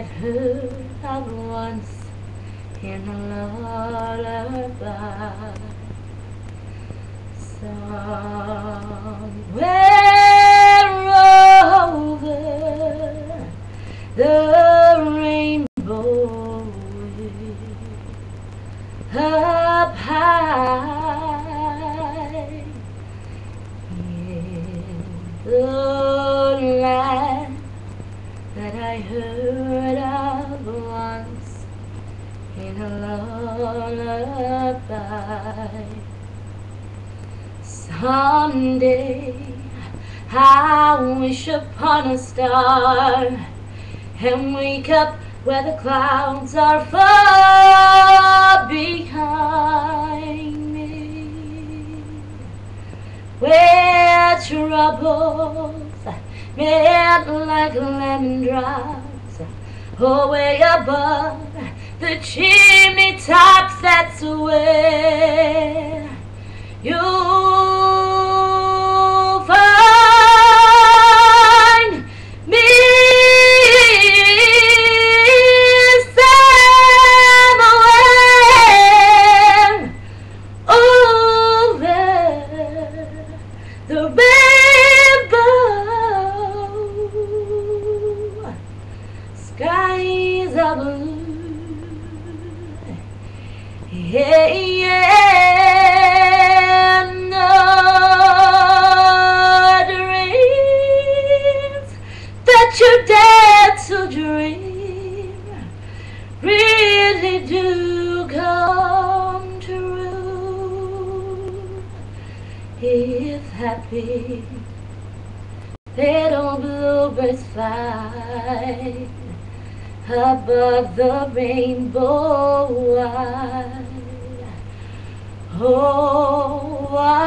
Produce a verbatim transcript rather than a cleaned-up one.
I'd heard of once in a lullaby. Somewhere over the rainbow, up high in the land that I heard of once in a lullaby. Someday I wish upon a star and wake up where the clouds are far behind me, where troubles melt like lemon drops away above the chimney tops. That's where you'll find me somewhere over the rainbow. Skies are blue, yeah, yeah, no dreams that you dare to dream really do come true. If happy little bluebirds fly above the rainbow wide, oh, why